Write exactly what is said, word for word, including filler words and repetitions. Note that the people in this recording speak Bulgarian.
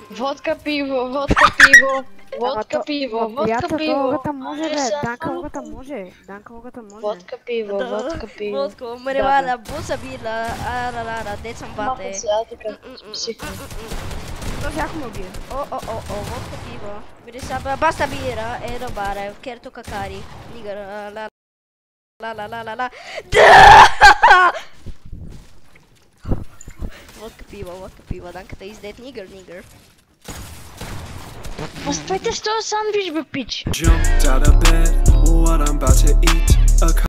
Водка, пиво, водка, пиво, водка, пиво, водка, пиво. Логата може, бе, Данка логата може, Данка логата може. Водка, пиво, водка, пиво. Vodka, marijuana, busa bila, ararara, decam Махам bate. се, я така, психно. То всяко ме убие. Oh oh oh oh, vodka pivo. Mi risabra, basta birra e rubare, kerto kakari. Nigger, la la la la la la. Vodka pivo, vodka pivo, danke da is dead nigger nigger. Оставайте с този сандвич, бе, пич. Jumped out of bed, what I'm about to eat. A